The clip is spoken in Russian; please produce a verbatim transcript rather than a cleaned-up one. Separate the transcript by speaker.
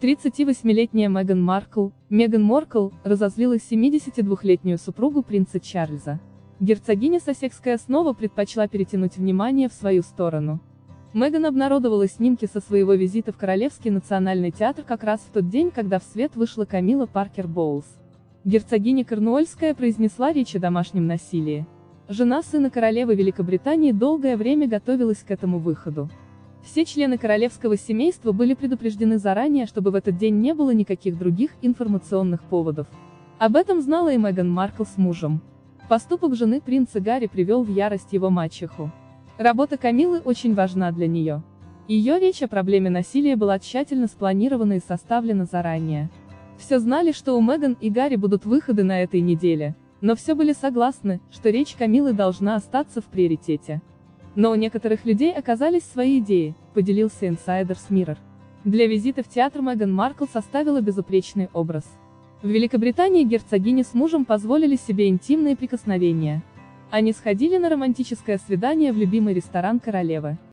Speaker 1: тридцативосьмилетняя Меган Маркл, Меган Маркл, разозлила семидесятидвухлетнюю супругу принца Чарльза. Герцогиня Сассекская снова предпочла перетянуть внимание в свою сторону. Меган обнародовала снимки со своего визита в Королевский национальный театр как раз в тот день, когда в свет вышла Камила Паркер Боулс. Герцогиня Корнуольская произнесла речь о домашнем насилии. Жена сына королевы Великобритании долгое время готовилась к этому выходу. Все члены королевского семейства были предупреждены заранее, чтобы в этот день не было никаких других информационных поводов. Об этом знала и Меган Маркл с мужем. Поступок жены принца Гарри привел в ярость его мачеху. Работа Камилы очень важна для нее. Ее речь о проблеме насилия была тщательно спланирована и составлена заранее. Все знали, что у Меган и Гарри будут выходы на этой неделе, но все были согласны, что речь Камилы должна остаться в приоритете. Но у некоторых людей оказались свои идеи, поделился Insiders Mirror. Для визита в театр Меган Маркл составила безупречный образ. В Великобритании герцогиня с мужем позволили себе интимные прикосновения. Они сходили на романтическое свидание в любимый ресторан королевы.